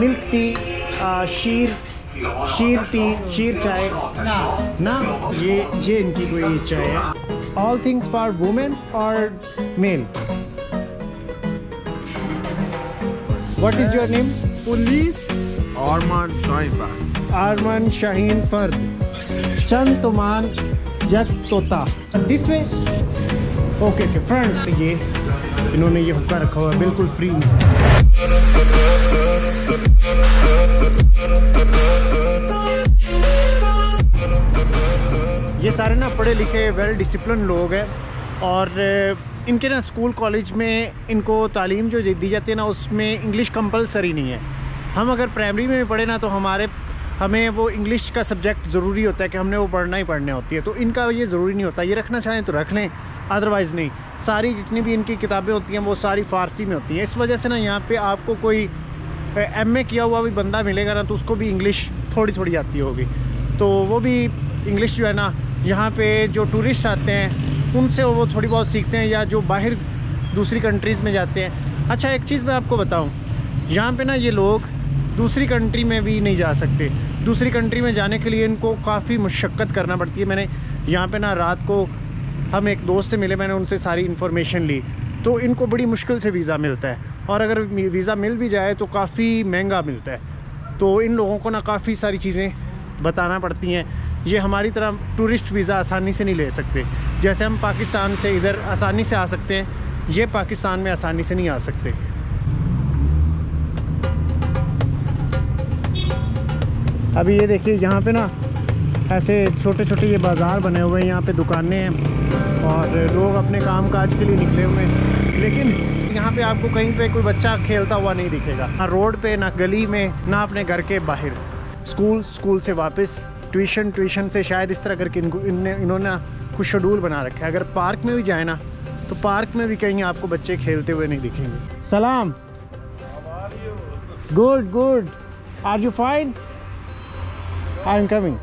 Milk tea, शीर टी, शीर चाय ना, ये इनकी कोई चाय है। ऑल थिंग्स फॉर वुमेन और male. What is your name? Police Arman Shahin Fard. Arman Shahin Fard. चंद तुमान जग तोता। This way. Okay okay front. ये इन्होंने ये हुक्का रखा हुआ है बिल्कुल फ्री। ये सारे ना पढ़े लिखे वेल डिसिप्लिन लोग हैं और इनके ना स्कूल कॉलेज में इनको तालीम जो दी जाती है ना उसमें इंग्लिश कंपलसरी नहीं है। हम अगर प्राइमरी में भी पढ़े ना तो हमें वो इंग्लिश का सब्जेक्ट ज़रूरी होता है कि हमने वो पढ़ना ही पढ़ना होती है। तो इनका ये ज़रूरी नहीं होता, ये रखना चाहें तो रख लें, अदरवाइज़ नहीं। सारी जितनी भी इनकी किताबें होती हैं वो सारी फ़ारसी में होती हैं। इस वजह से ना यहाँ पे आपको कोई MA किया हुआ भी बंदा मिलेगा ना तो उसको भी इंग्लिश थोड़ी थोड़ी आती होगी। तो वो भी इंग्लिश जो है ना यहाँ पे जो टूरिस्ट आते हैं उनसे वो थोड़ी बहुत सीखते हैं, या जो बाहर दूसरी कंट्रीज़ में जाते हैं। अच्छा एक चीज़ मैं आपको बताऊँ, यहाँ पे ना ये लोग दूसरी कंट्री में भी नहीं जा सकते। दूसरी कंट्री में जाने के लिए इनको काफ़ी मुशक्क़त करना पड़ती है। मैंने यहाँ पे ना रात को हम एक दोस्त से मिले, मैंने उनसे सारी इन्फॉर्मेशन ली, तो इनको बड़ी मुश्किल से वीज़ा मिलता है और अगर वीज़ा मिल भी जाए तो काफ़ी महंगा मिलता है। तो इन लोगों को ना काफ़ी सारी चीज़ें बताना पड़ती हैं। ये हमारी तरह टूरिस्ट वीज़ा आसानी से नहीं ले सकते। जैसे हम पाकिस्तान से इधर आसानी से आ सकते हैं, ये पाकिस्तान में आसानी से नहीं आ सकते। अभी ये देखिए यहाँ पे ना ऐसे छोटे छोटे ये बाज़ार बने हुए हैं, यहाँ पे दुकानें हैं और लोग अपने काम काज के लिए निकले हुए हैं। लेकिन यहाँ पे आपको कहीं पे कोई बच्चा खेलता हुआ नहीं दिखेगा, ना रोड पे, ना गली में, ना अपने घर के बाहर। स्कूल से वापस ट्यूशन से शायद इस तरह करके इन्होंने ना कुछ शेड्यूल बना रखा है। अगर पार्क में भी जाए ना तो पार्क में भी कहीं आपको बच्चे खेलते हुए नहीं दिखेंगे। सलाम। Good. Are you fine? I am coming.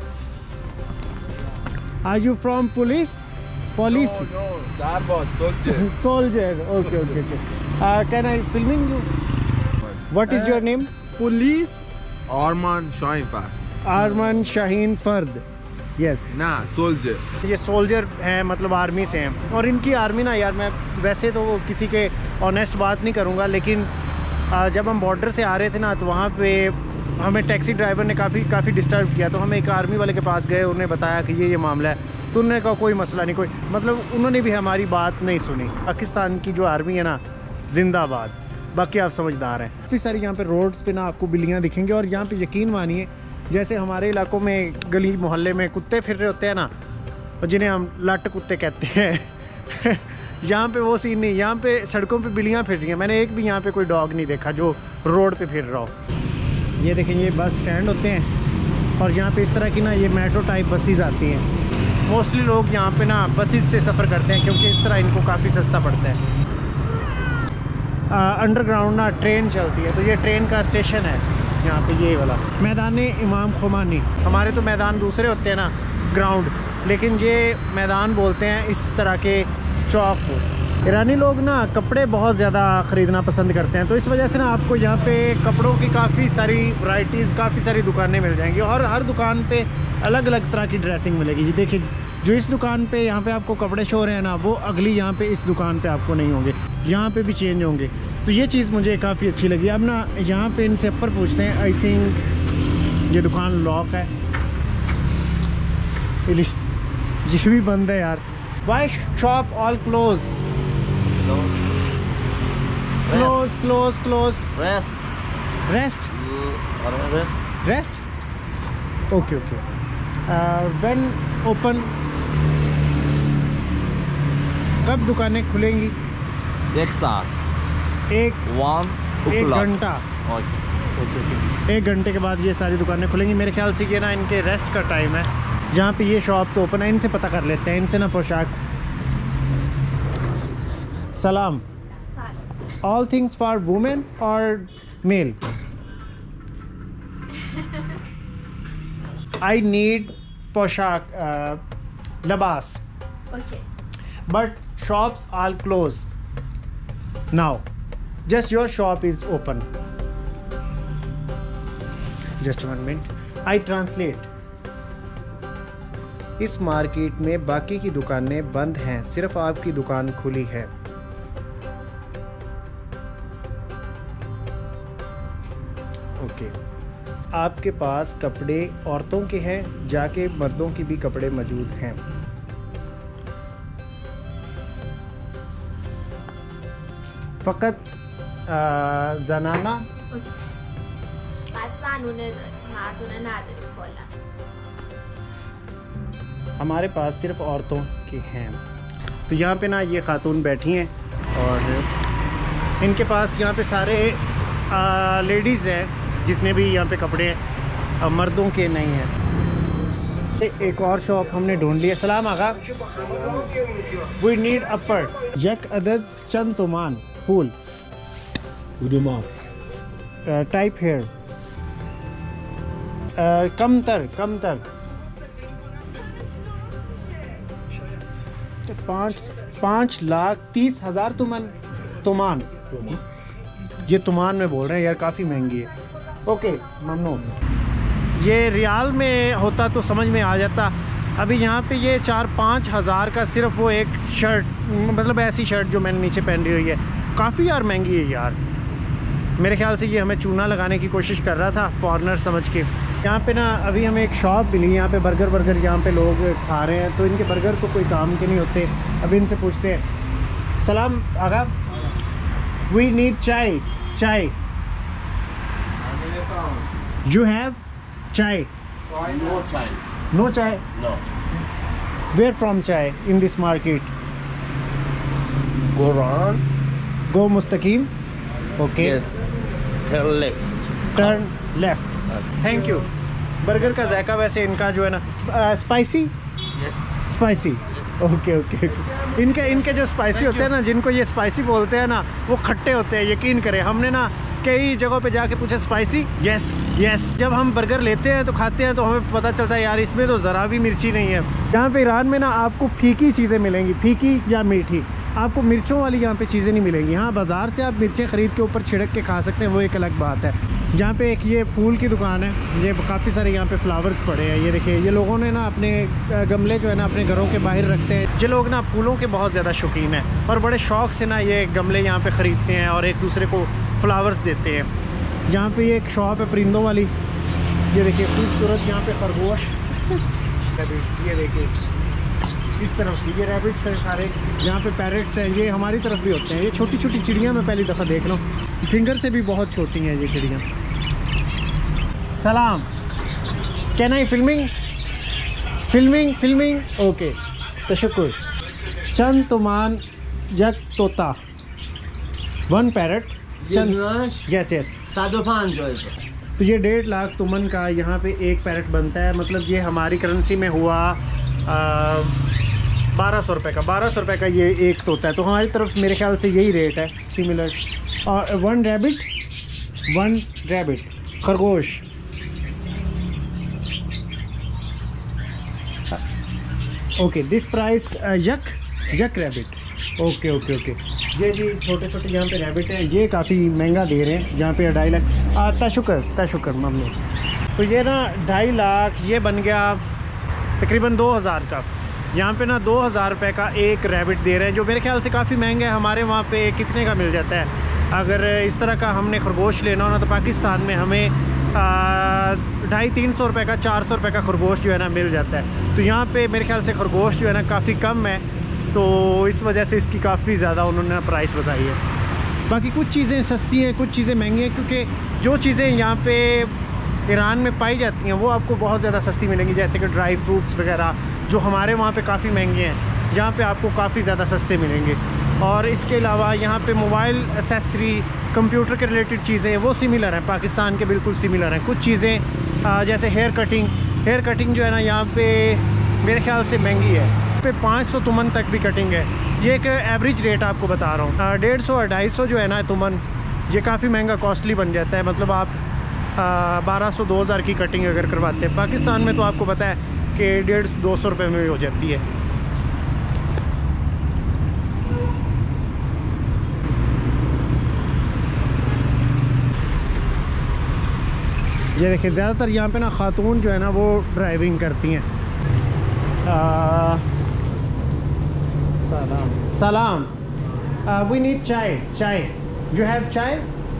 Are you from police? No, sir, boss, soldier. Okay. Can I filming you? What is your name? Police Arman Shahin Fard. Arman Shahin Fard. Yes. ना soldier. ये soldier हैं, मतलब army से हैं। और इनकी army ना यार, मैं वैसे तो किसी के ऑनेस्ट बात नहीं करूँगा, लेकिन जब हम बॉर्डर से आ रहे थे ना तो वहाँ पे हमें टैक्सी ड्राइवर ने काफ़ी डिस्टर्ब किया। तो हम एक आर्मी वाले के पास गए, उन्होंने बताया कि ये मामला है। तो उन्होंने कहा कोई मसला नहीं, कोई मतलब उन्होंने भी हमारी बात नहीं सुनी। पाकिस्तान की जो आर्मी है ना, जिंदाबाद। बाकी आप समझदार हैं। काफ़ी सारी यहाँ पे रोड्स पे ना आपको बिल्लियाँ दिखेंगी और यहाँ पे यकीन मानिए जैसे हमारे इलाकों में गली मोहल्ले में कुत्ते फिर रहे होते हैं ना, जिन्हें हम लट कुत्ते कहते हैं यहाँ पे वो सीन नहीं। यहाँ पे सड़कों पे बिल्लियाँ फिर रही हैं। मैंने एक भी यहाँ पे कोई डॉग नहीं देखा जो रोड पे फिर रहा हो। ये देखें, ये बस स्टैंड होते हैं और यहाँ पे इस तरह की ना ये मेट्रो टाइप बसेस आती हैं। मोस्टली लोग यहाँ पे ना बसेस से सफ़र करते हैं क्योंकि इस तरह इनको काफ़ी सस्ता पड़ता है। अंडरग्राउंड ना ट्रेन चलती है, तो ये ट्रेन का स्टेशन है यहाँ पे, ये वाला मैदान इमाम खुमानी। हमारे तो मैदान दूसरे होते हैं ना, ग्राउंड, लेकिन ये मैदान बोलते हैं इस तरह के चौक को। ईरानी लोग ना कपड़े बहुत ज़्यादा ख़रीदना पसंद करते हैं, तो इस वजह से ना आपको यहाँ पे कपड़ों की काफ़ी सारी वैरायटीज़, काफ़ी सारी दुकानें मिल जाएंगी और हर दुकान पे अलग अलग तरह की ड्रेसिंग मिलेगी। ये देखिए, जो इस दुकान पे यहाँ पे आपको कपड़े शो रहे हैं ना, वो अगली यहाँ पे इस दुकान पे आपको नहीं होंगे, यहाँ पे भी चेंज होंगे। तो ये चीज़ मुझे काफ़ी अच्छी लगी। अब ना यहाँ पे इनसे ऊपर पूछते हैं। आई थिंक ये दुकान लॉक है, ये भी बंद है यार। Why shop all close? Close. Rest. Okay. When open? कब दुकानें खुलेंगी? एक साथ। एक घंटा। ओके। 1 घंटे के बाद ये सारी दुकानें खुलेंगी। मेरे ख्याल से ये ना इनके रेस्ट का टाइम है। जहाँ पे ये शॉप तो ओपन है, इनसे पता कर लेते हैं। इनसे ना पोशाक। सलाम। All things for women or male? I need poshak, labas. Okay. But shops all closed now. Just your shop is open. Just 1 minute, I translate. इस मार्केट में बाकी की दुकानें बंद हैं, सिर्फ आपकी दुकान खुली है। ओके, आपके पास कपड़े औरतों के हैं, जाके मर्दों की भी कपड़े मौजूद हैं। फ़कत ज़नाना हमारे पास सिर्फ औरतों के हैं। तो यहाँ पे ना ये खातून बैठी हैं और इनके पास यहाँ पे सारे लेडीज़ हैं, जितने भी यहाँ पे कपड़े हैं, मर्दों के नहीं हैं। एक और शॉप हमने ढूंढ लिया। सलाम आगा, वी नीड अपर जक अदद चंद तुमान फूल टाइप हेयर कमतर 5,30,000 तुमान। ये तुमान में बोल रहे हैं यार, काफ़ी महंगी है। ओके ममनून। ये रियाल में होता तो समझ में आ जाता। अभी यहाँ पे ये 4-5 हज़ार का सिर्फ वो एक शर्ट, मतलब ऐसी शर्ट जो मैंने नीचे पहन रही हुई है, काफ़ी यार महंगी है यार। मेरे ख्याल से ये हमें चूना लगाने की कोशिश कर रहा था फॉरेनर समझ के। यहाँ पे ना अभी हमें एक शॉप मिली, यहाँ पे बर्गर यहाँ पे लोग खा रहे हैं, तो इनके बर्गर तो कोई काम के नहीं होते। अभी इनसे पूछते हैं। सलाम आगा, we need chai. You have chai? No chai. No chai? No. Where from chai in this market? Go wrong. Go मुस्तकीम। Okay, Yes. Turn left. Turn left. Thank you. Burger का जायका वैसे इनका जो है ना, स्पाइसी Yes. स्पाइसी। ओके। इनके जो स्पाइसी होते हैं ना, जिनको ये स्पाइसी बोलते हैं ना, वो खट्टे होते हैं। यकीन करें, हमने ना कई जगहों पे जाके पूछा स्पाइसी, यस। जब हम बर्गर लेते हैं तो खाते हैं तो हमें पता चलता है यार इसमें तो ज़रा भी मिर्ची नहीं है। यहाँ पे ईरान में ना आपको फीकी चीज़ें मिलेंगी, फीकी या मीठी। आपको मिर्चों वाली यहाँ पे चीज़ें नहीं मिलेंगी। हाँ, बाज़ार से आप मिर्चें ख़रीद के ऊपर छिड़क के खा सकते हैं, वो एक अलग बात है। यहाँ पे एक ये फूल की दुकान है, ये काफ़ी सारे यहाँ पे फ्लावर्स पड़े हैं। ये देखिए, ये लोगों ने ना अपने गमले जो है ना अपने घरों के बाहर रखते हैं। ये लोग ना फूलों के बहुत ज़्यादा शौकीन हैं और बड़े शौक़ से ना ये गमले यहाँ पे ख़रीदते हैं और एक दूसरे को फ्लावर्स देते हैं। यहाँ पे ये एक शॉप है परिंदों वाली। ये देखिए खूबसूरत यहाँ पे खरगोश, ये देखिए इस तरफ ये रैबिट्स हैं सारे। यहाँ पे पैरेट्स हैं, ये हमारी तरफ भी होते हैं। ये छोटी छोटी चिड़ियाँ मैं पहली दफ़ा देख रहा हूँ, फिंगर से भी बहुत छोटी हैं ये चिड़ियाँ। सलाम, कैन आई फिल्मिंग? ओके, तशक्कुर। चंद तुमान यक तोता, 1 पैरेट। चंद, यस। 150. तो ये 1.5 लाख तुमन का यहाँ पे एक पैरेट बनता है। मतलब ये हमारी करेंसी में हुआ 1200 रुपये का। 1200 रुपये का ये एक तोता है। तो हमारी तरफ मेरे ख्याल से यही रेट है, सिमिलर। और 1 रैबिट खरगोश। ओके, दिस प्राइस यक रैबिट। ओके। ये जी छोटे यहाँ पे रैबिट हैं, ये काफ़ी महंगा दे रहे हैं। यहाँ पे 2.5 लाख। तशुक्र मम्मी। तो ये ना 2.5 लाख ये बन गया तकरीबन 2000 का। यहाँ पे ना 2000 रुपये का एक रैबिट दे रहे हैं, जो मेरे ख्याल से काफ़ी महंगा है। हमारे वहाँ पे कितने का मिल जाता है? अगर इस तरह का हमने खरगोश लेना हो ना, तो पाकिस्तान में हमें 250-300 रुपये का, 400 रुपये का खरगोश जो है ना मिल जाता है। तो यहाँ पे मेरे ख्याल से खरगोश जो है ना काफ़ी कम है, तो इस वजह से इसकी काफ़ी ज़्यादा उन्होंने प्राइस बताई है। बाकी कुछ चीज़ें सस्ती हैं, कुछ चीज़ें महंगी हैं, क्योंकि जो चीज़ें यहाँ पे ईरान में पाई जाती हैं वो आपको बहुत ज़्यादा सस्ती मिलेंगी। जैसे कि ड्राई फ्रूट्स वगैरह जो हमारे वहाँ पे काफ़ी महंगे हैं, यहाँ पे आपको काफ़ी ज़्यादा सस्ते मिलेंगे। और इसके अलावा यहाँ पे मोबाइल एसेसरी, कंप्यूटर के रिलेटेड चीज़ें वो सिमिलर हैं, पाकिस्तान के बिल्कुल सिमिलर हैं। कुछ चीज़ें जैसे हेयर कटिंग जो है ना यहाँ पे मेरे ख्याल से महंगी है। पे 500 तुमन तक भी कटिंग है। ये एक एवरेज रेट आपको बता रहा हूँ। 150 और 250 जो है ना तुमन, ये काफ़ी महंगा कॉस्टली बन जाता है। मतलब आप 1200-2000 की कटिंग अगर करवाते हैं, पाकिस्तान में तो आपको पता है कि 150-200 रुपये में भी हो जाती है। ये देखिए ज़्यादातर यहाँ पे ना खातून जो है ना वो ड्राइविंग करती हैं। सलाम वी नीड चाय। चाय यू हैव चाय?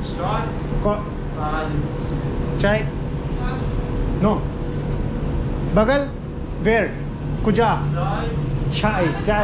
चाय नो बगल वेयर कुजा चाय चाय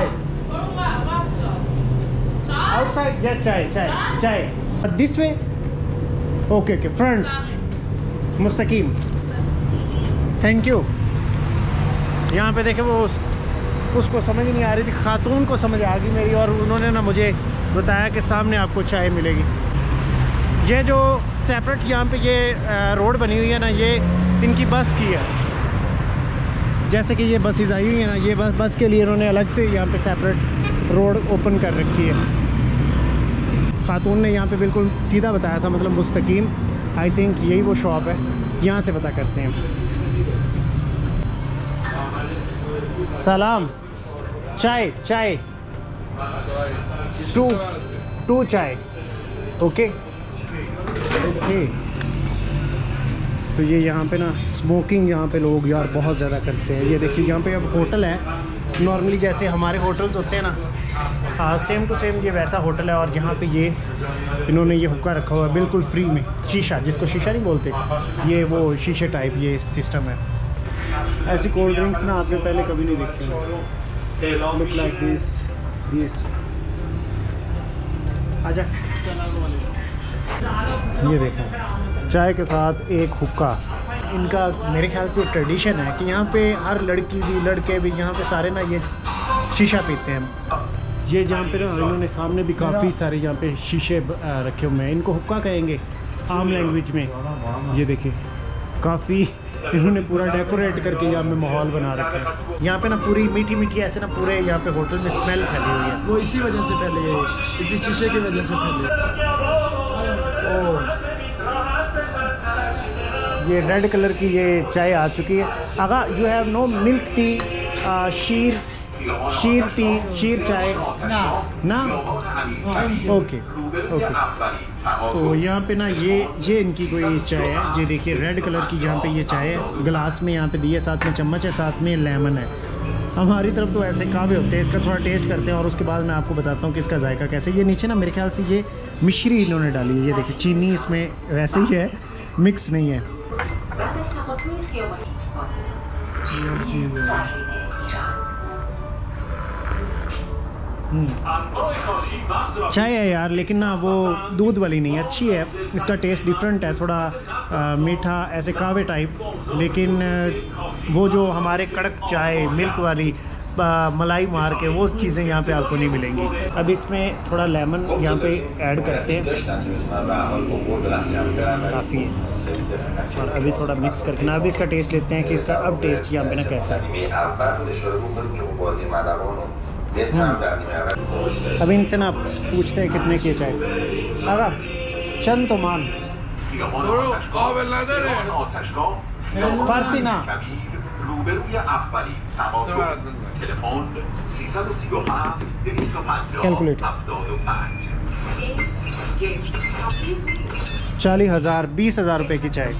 outside yes chai chai chai this way okay okay front मुस्तकीम थैंक यू। यहाँ पे देखे वो उसको समझ नहीं आ रही थी, खातून को समझ आ गई मेरी, और उन्होंने ना मुझे बताया कि सामने आपको चाय मिलेगी। ये जो सेपरेट यहाँ पे ये रोड बनी हुई है ना, ये इनकी बस की है। जैसे कि ये बसेस आई हुई है ना, ये बस के लिए इन्होंने अलग से यहाँ पे सेपरेट रोड ओपन कर रखी है। खातून ने यहाँ पे बिल्कुल सीधा बताया था, मतलब मुस्तकीम। आई थिंक यही वो शॉप है, यहाँ से पता करते हैं। सलाम चाय चाय टू चाय ओके ओके। तो ये यहाँ पे ना स्मोकिंग यहाँ पे लोग यार बहुत ज़्यादा करते हैं। ये देखिए यहाँ पे अब होटल है, नॉर्मली जैसे हमारे होटल्स होते हैं ना, सेम टू सेम ये वैसा होटल है। और यहाँ पे ये इन्होंने ये हुक्का रखा हुआ है बिल्कुल फ्री में, शीशा, जिसको शीशा नहीं बोलते, ये वो शीशे टाइप ये सिस्टम है। ऐसी कोल्ड ड्रिंक्स ना आपने पहले कभी नहीं देखी। लुक लाइक दिस आजा। ये देखो चाय के साथ एक हुक्का। इनका मेरे ख्याल से ट्रेडिशन है कि यहाँ पे हर लड़की भी लड़के भी यहाँ पे सारे ना ये शीशा पीते हैं। ये जहाँ पे ना इन्होंने सामने भी काफ़ी सारे यहाँ पे शीशे रखे हुए हैं, इनको हुक्का कहेंगे आम लैंग्वेज में। ये देखिए काफ़ी इन्होंने पूरा डेकोरेट करके यहाँ पे माहौल बना रखा है। यहाँ पे ना पूरी मीठी मीठी ऐसे ना पूरे यहाँ पे होटल में स्मेल फैली हुई है। वो इसी वजह से फैली है, इसी शीशे की वजह से फैली है। ओह ये रेड कलर की ये चाय आ चुकी है। आगा you have no milk tea, शीर चाय ना ओके ओके। तो यहाँ पे ना ये इनकी कोई चाय है। ये देखिए रेड कलर की यहाँ पे ये चाय है, गिलास में यहाँ पे दी है, साथ में चम्मच है, साथ में लेमन है। हमारी तरफ तो ऐसे कावे होते हैं। इसका थोड़ा टेस्ट करते हैं और उसके बाद मैं आपको बताता हूँ कि इसका जायका कैसे। ये नीचे ना मेरे ख्याल से ये मिश्री इन्होंने डाली है। ये देखिए चीनी इसमें वैसे ही है, मिक्स नहीं है। चाय है यार, लेकिन ना वो दूध वाली नहीं, अच्छी है। इसका टेस्ट डिफरेंट है, थोड़ा मीठा ऐसे कावे टाइप। लेकिन वो जो हमारे कड़क चाय मिल्क वाली मलाई मार के वो चीज़ें यहाँ पे आपको नहीं मिलेंगी। अब इसमें थोड़ा लेमन यहाँ पे ऐड करते हैं, काफ़ी है। और अभी थोड़ा मिक्स करके ना अभी इसका टेस्ट लेते हैं कि इसका अब टेस्ट यहाँ पे ना कैसा है। अभी इनसे ना पूछते हैं कितने की चाय। आगा चंद तो मान फारसी ना कैलकुलेट 40,000 20,000 रुपये की चाय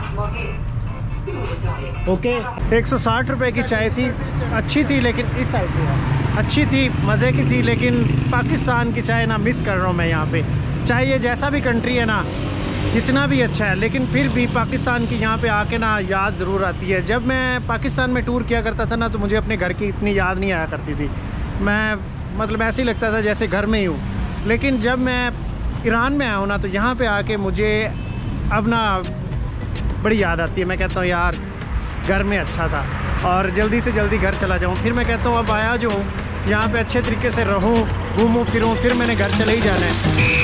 ओके। 160 रुपये की चाय थी, अच्छी थी, लेकिन इस साइड पे अच्छी थी, मज़े की थी। लेकिन पाकिस्तान की चाय ना मिस कर रहा हूँ मैं यहाँ पे। चाहे ये जैसा भी कंट्री है ना, जितना भी अच्छा है, लेकिन फिर भी पाकिस्तान की यहाँ पे आके ना याद ज़रूर आती है। जब मैं पाकिस्तान में टूर किया करता था ना, तो मुझे अपने घर की इतनी याद नहीं आया करती थी। मैं मतलब ऐसे ही लगता था जैसे घर में ही हूँ। लेकिन जब मैं ईरान में आया हूँ ना, तो यहाँ पे आके मुझे अब ना बड़ी याद आती है। मैं कहता हूँ यार घर में अच्छा था, और जल्दी से जल्दी घर चला जाऊँ। फिर मैं कहता हूँ अब आया जो हूँ यहाँ पे अच्छे तरीके से रहूँ, घूमूँ फिरूँ, फिर मैंने घर चले ही जाना है।